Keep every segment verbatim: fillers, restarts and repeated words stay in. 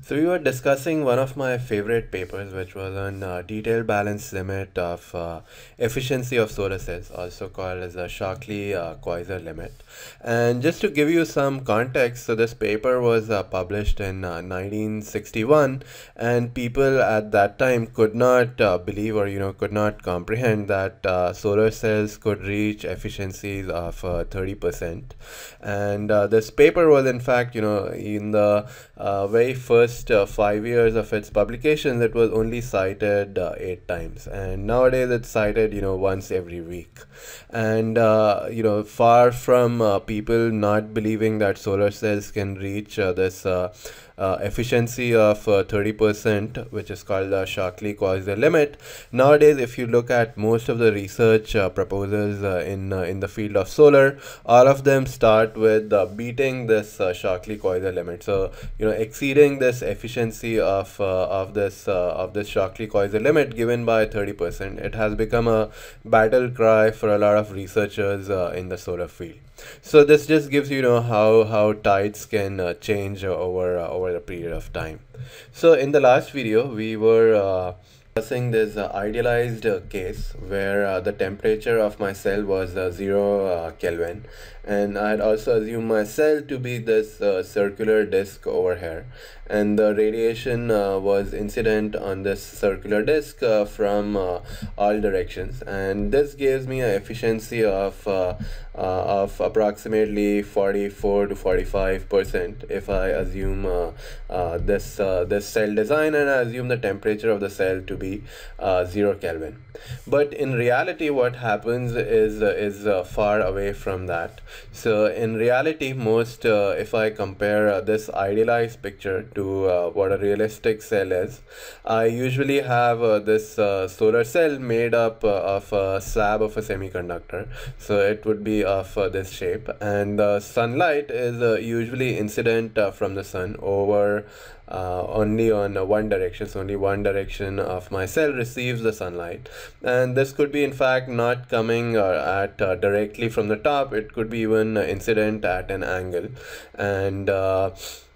So we were discussing one of my favorite papers, which was on uh, detailed balance limit of uh, efficiency of solar cells, also called as the Shockley uh, Queisser limit. And just to give you some context, so this paper was uh, published in uh, nineteen sixty-one, and people at that time could not uh, believe or you know could not comprehend that uh, solar cells could reach efficiencies of uh, thirty percent. And uh, this paper was in fact you know in the uh, very first Uh, five years of its publications, it was only cited uh, eight times, and nowadays it's cited you know once every week. And uh, you know far from uh, people not believing that solar cells can reach uh, this uh, uh, efficiency of uh, thirty percent, which is called the Shockley Queisser limit. Nowadays, if you look at most of the research uh, proposals uh, in uh, in the field of solar, all of them start with uh, beating this uh, Shockley Queisser limit. So you know exceeding this efficiency of uh, of this uh, of this Shockley Queisser limit given by thirty percent. It has become a battle cry for a lot of researchers uh, in the solar field. So this just gives you know how how tides can uh, change uh, over uh, over a period of time. So in the last video we were uh, discussing this uh, idealized uh, case where uh, the temperature of my cell was uh, zero uh, Kelvin, and I had also assumed my cell to be this uh, circular disk over here, and the radiation uh, was incident on this circular disk uh, from uh, all directions, and this gives me an efficiency of uh, uh, of approximately forty-four to forty-five percent if I assume uh, uh, this uh, this cell design, and I assume the temperature of the cell to be uh, zero Kelvin. But in reality, what happens is uh, is uh, far away from that. So in reality, most uh, if I compare uh, this idealized picture to uh, what a realistic cell is, I usually have uh, this uh, solar cell made up uh, of a slab of a semiconductor. So it would be of uh, this shape, and the sunlight is uh, usually incident uh, from the sun over uh, only on uh, one direction. So only one direction of my cell receives the sunlight, and this could be in fact not coming uh, at uh, directly from the top. It could be even uh, incident at an angle, and uh,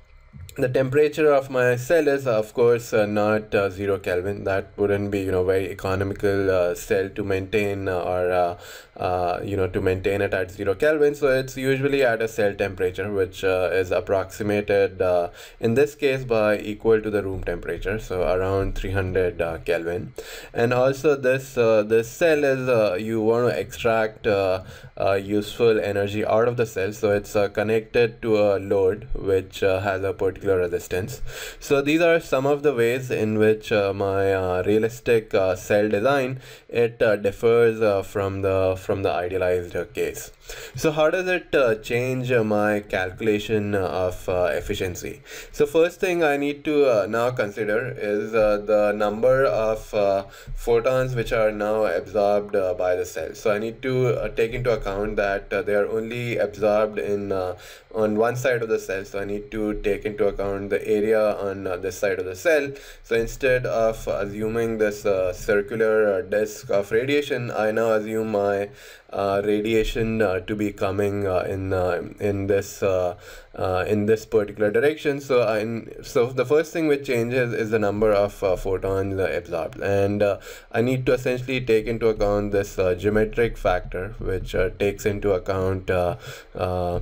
the temperature of my cell is of course uh, not uh, zero Kelvin. That wouldn't be you know very economical uh, cell to maintain uh, or uh, uh, you know to maintain it at zero Kelvin. So it's usually at a cell temperature, which uh, is approximated uh, in this case by equal to the room temperature, so around three hundred uh, Kelvin. And also this uh, this cell is uh, you want to extract uh, uh, useful energy out of the cell, so it's uh, connected to a load which uh, has a particular resistance. So these are some of the ways in which uh, my uh, realistic uh, cell design it uh, differs uh, from the from the idealized uh, case. So how does it uh, change uh, my calculation of uh, efficiency? So first thing I need to uh, now consider is uh, the number of uh, photons which are now absorbed uh, by the cell. So I need to uh, take into account that uh, they are only absorbed in uh, on one side of the cell. So I need to take into account the area on uh, this side of the cell. So instead of assuming this uh, circular uh, disk of radiation, I now assume my uh, radiation uh, to be coming uh, in uh, in this uh, uh, in this particular direction. So I so the first thing which changes is the number of uh, photons uh, absorbed, and uh, I need to essentially take into account this uh, geometric factor, which uh, takes into account uh, uh,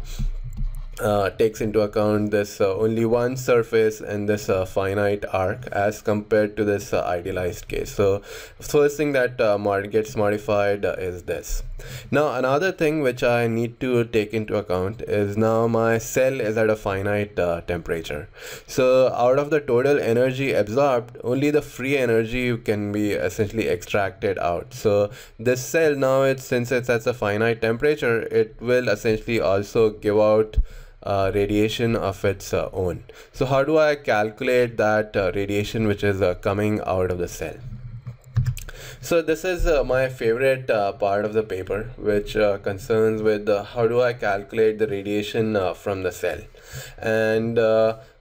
Uh, takes into account this uh, only one surface and this uh, finite arc as compared to this uh, idealized case. So first thing that uh, mod gets modified uh, is this. Now another thing which I need to take into account is now my cell is at a finite uh, temperature. So out of the total energy absorbed, only the free energy can be essentially extracted out. So this cell now, it's since it's at a finite temperature, it will essentially also give out Uh, radiation of its uh, own. So how do I calculate that uh, radiation which is uh, coming out of the cell? So this is uh, my favorite uh, part of the paper, which uh, concerns with uh, how do I calculate the radiation uh, from the cell. And uh,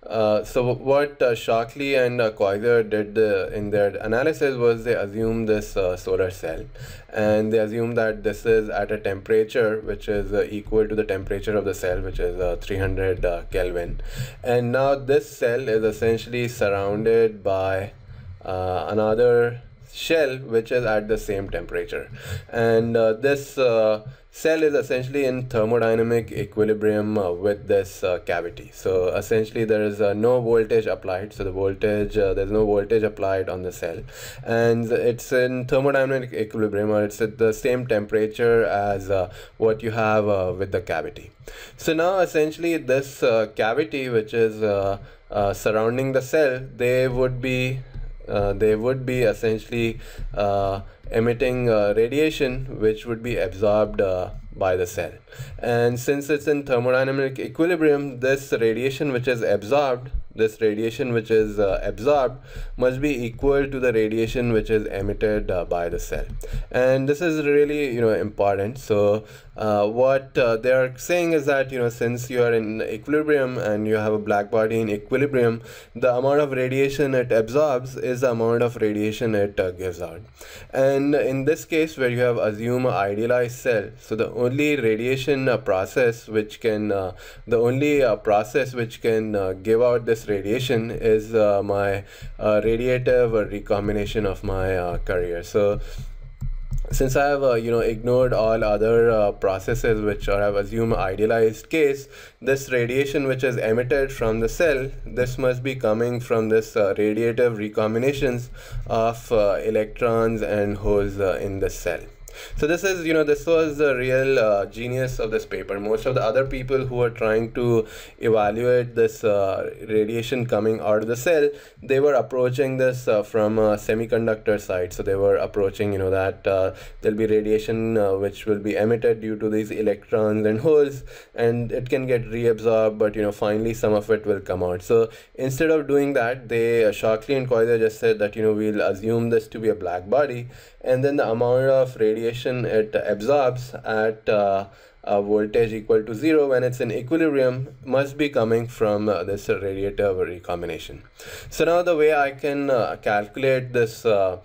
Uh, so what uh, Shockley and uh, Queisser did uh, in their analysis was they assumed this uh, solar cell, and they assumed that this is at a temperature which is uh, equal to the temperature of the cell, which is uh, three hundred uh, Kelvin. And now this cell is essentially surrounded by uh, another shell which is at the same temperature, and uh, this uh, cell is essentially in thermodynamic equilibrium uh, with this uh, cavity. So essentially there is uh, no voltage applied, so the voltage uh, there's no voltage applied on the cell, and it's in thermodynamic equilibrium, or it's at the same temperature as uh, what you have uh, with the cavity. So now essentially this uh, cavity which is uh, uh, surrounding the cell, they would be Uh, they would be essentially uh, emitting uh, radiation which would be absorbed uh, by the cell. And since it's in thermodynamic equilibrium, this radiation which is absorbed, this radiation which is uh, absorbed must be equal to the radiation which is emitted uh, by the cell. And this is really, you know, important. So uh, what uh, they are saying is that, you know, since you are in equilibrium and you have a black body in equilibrium, the amount of radiation it absorbs is the amount of radiation it uh, gives out. And in this case, where you have assumed an idealized cell, so the only radiation uh, process which can uh, the only uh, process which can uh, give out this radiation is uh, my uh, radiative uh, recombination of my uh, carrier. So since I have uh, you know ignored all other uh, processes which are, I have assumed idealized case, this radiation which is emitted from the cell, this must be coming from this uh, radiative recombinations of uh, electrons and holes uh, in the cell. So this is, you know, this was the real uh, genius of this paper. Most of the other people who are trying to evaluate this uh, radiation coming out of the cell, they were approaching this uh, from a semiconductor side. So they were approaching, you know, that uh, there'll be radiation uh, which will be emitted due to these electrons and holes, and it can get reabsorbed, but, you know, finally some of it will come out. So instead of doing that, they, uh, Shockley and Queisser just said that, you know, we'll assume this to be a black body, and then the amount of radiation it absorbs at uh, a voltage equal to zero when it's in equilibrium must be coming from uh, this radiative recombination. So now the way I can uh, calculate this uh,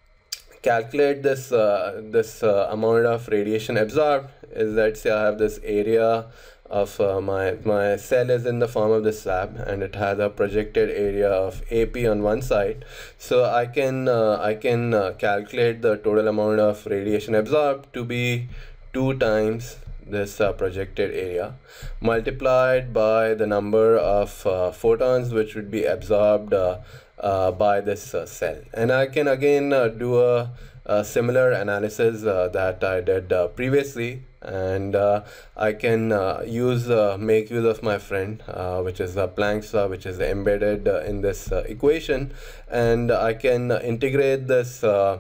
calculate this uh, this uh, amount of radiation absorbed is, let's say I have this area of uh, my my cell is in the form of this slab, and it has a projected area of A P on one side. So I can uh, I can uh, calculate the total amount of radiation absorbed to be two times this uh, projected area multiplied by the number of uh, photons which would be absorbed uh, uh, by this uh, cell. And I can again uh, do a, a similar analysis uh, that I did uh, previously, and uh, I can uh, use uh, make use of my friend uh, which is the Planck's law, which is embedded uh, in this uh, equation, and I can uh, integrate this uh,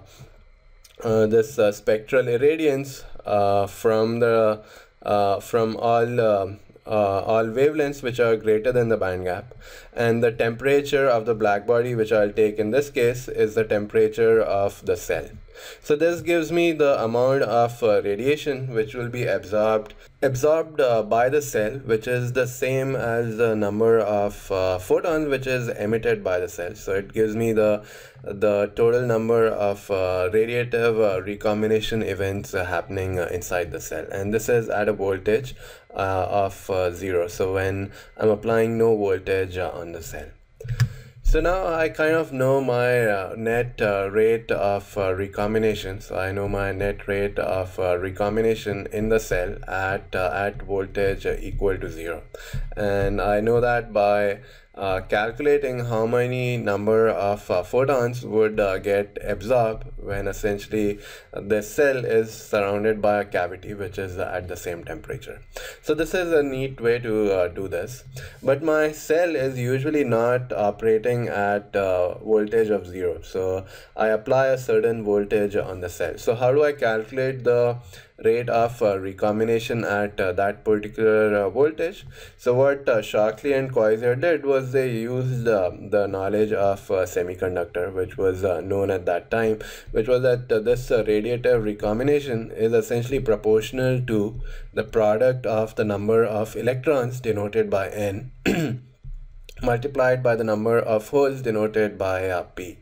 uh, this uh, spectral irradiance uh, from the uh, from all uh, uh, all wavelengths which are greater than the band gap, and the temperature of the black body, which I'll take in this case, is the temperature of the cell. So this gives me the amount of uh, radiation which will be absorbed absorbed uh, by the cell, which is the same as the number of uh, photons which is emitted by the cell. So it gives me the the total number of uh, radiative uh, recombination events uh, happening uh, inside the cell, and this is at a voltage uh, of uh, zero. So when I'm applying no voltage uh, on the cell. So now I kind of know my uh, net uh, rate of uh, recombination. So I know my net rate of uh, recombination in the cell at uh, at voltage uh, equal to zero, and I know that by uh, calculating how many number of uh, photons would uh, get absorbed when essentially uh, the cell is surrounded by a cavity which is uh, at the same temperature. So this is a neat way to uh, do this, but my cell is usually not operating at uh, voltage of zero. So I apply a certain voltage on the cell. So how do I calculate the rate of uh, recombination at uh, that particular uh, voltage? So what uh, Shockley and Queisser did was they used uh, the knowledge of uh, semiconductor, which was uh, known at that time, which was that uh, this uh, radiative recombination is essentially proportional to the product of the number of electrons denoted by N multiplied by the number of holes denoted by uh, P.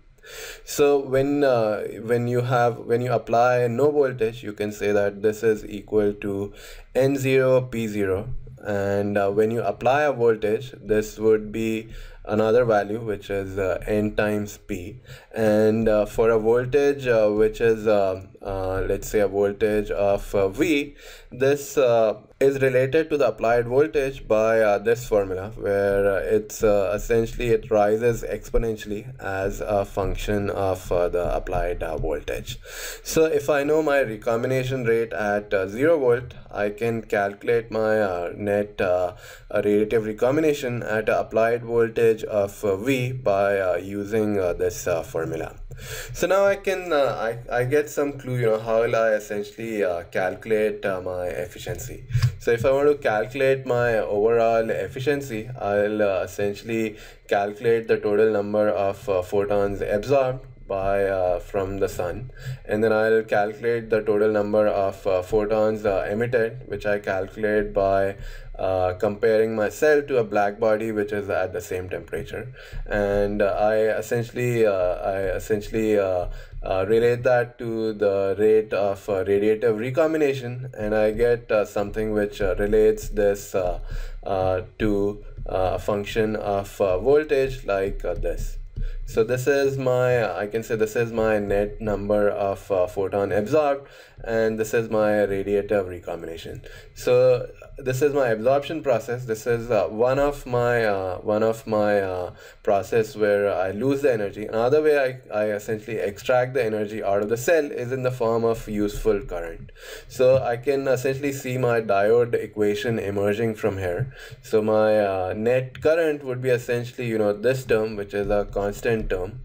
So when uh, when you have when you apply no voltage, you can say that this is equal to N zero P zero, and uh, when you apply a voltage, this would be another value, which is uh, N times P. And uh, for a voltage uh, which is uh, uh, let's say a voltage of uh, V, this uh, is related to the applied voltage by uh, this formula, where uh, it's uh, essentially it rises exponentially as a function of uh, the applied uh, voltage. So if I know my recombination rate at uh, zero volt, I can calculate my uh, net uh, radiative recombination at a applied voltage of uh, V by uh, using uh, this uh, formula. So now I can uh, I, I get some clue, you know, how will I essentially uh, calculate uh, my efficiency. So if I want to calculate my overall efficiency, I'll uh, essentially calculate the total number of uh, photons absorbed by uh, from the sun, and then I'll calculate the total number of uh, photons uh, emitted, which I calculate by uh, comparing my cell to a black body which is at the same temperature. And uh, I essentially uh, I essentially uh, uh, relate that to the rate of uh, radiative recombination, and I get uh, something which uh, relates this uh, uh, to uh, a function of uh, voltage like uh, this. So this is my, I can say this is my net number of uh, photon absorbed, and this is my radiative recombination. So this is my absorption process. This is uh, one of my uh, one of my uh, process where I lose the energy. Another way I, I essentially extract the energy out of the cell is in the form of useful current. So I can essentially see my diode equation emerging from here. So my uh, net current would be essentially, you know, this term, which is a constant term,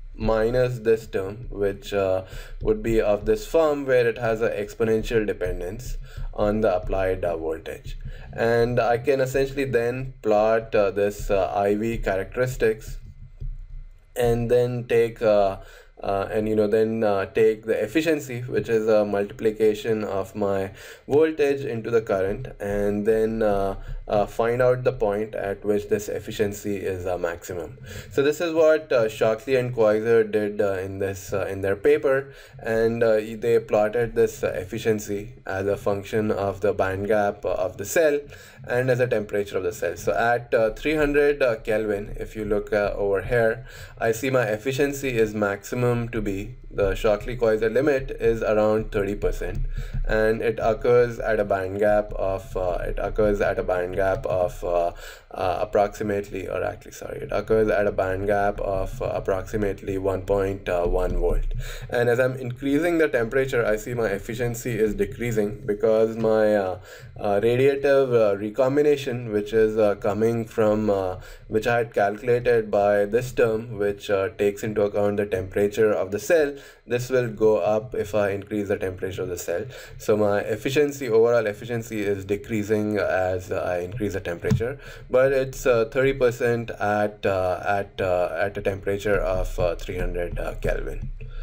minus this term, which uh, would be of this form where it has an exponential dependence on the applied uh, voltage. And I can essentially then plot uh, this uh, I V characteristics, and then take uh, uh, and you know then uh, take the efficiency, which is a multiplication of my voltage into the current, and then uh, uh, find out the point at which this efficiency is uh, maximum. So this is what uh, Shockley and Queisser did uh, in this uh, in their paper, and uh, they plotted this uh, efficiency as a function of the band gap of the cell and as a temperature of the cell. So at uh, three hundred uh, Kelvin, if you look uh, over here, I see my efficiency is maximum to be, the Shockley Queisser limit is around thirty percent, and it occurs at a band gap of uh, it occurs at a band gap of uh, uh, approximately, or actually sorry, it occurs at a band gap of uh, approximately one point one volt. And as I'm increasing the temperature, I see my efficiency is decreasing, because my uh, uh, radiative uh, recombination, which is uh, coming from uh, which I had calculated by this term, which uh, takes into account the temperature of the cell, this will go up if I increase the temperature of the cell. So my efficiency, overall efficiency, is decreasing as I increase the temperature, but it's uh, thirty percent at uh, at uh, at a temperature of uh, three hundred uh, Kelvin.